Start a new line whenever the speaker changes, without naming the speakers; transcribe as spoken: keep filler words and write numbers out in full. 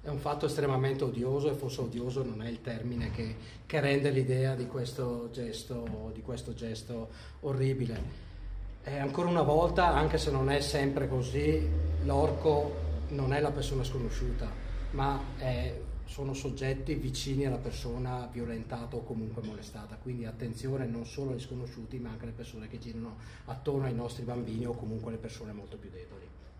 è un fatto estremamente odioso, e forse odioso non è il termine che, che rende l'idea di questo gesto, di questo gesto orribile. E ancora una volta, anche se non è sempre così, l'orco non è la persona sconosciuta, ma è, sono soggetti vicini alla persona violentata o comunque molestata. Quindi attenzione non solo agli sconosciuti, ma anche alle persone che girano attorno ai nostri bambini o comunque alle persone molto più deboli.